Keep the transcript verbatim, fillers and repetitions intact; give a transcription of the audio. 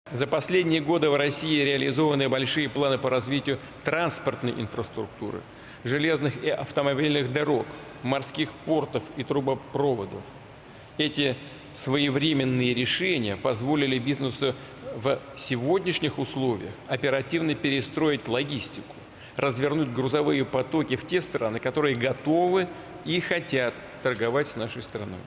За последние годы в России реализованы большие планы по развитию транспортной инфраструктуры, железных и автомобильных дорог, морских портов и трубопроводов. Эти своевременные решения позволили бизнесу в сегодняшних условиях оперативно перестроить логистику, развернуть грузовые потоки в те страны, которые готовы и хотят торговать с нашей страной.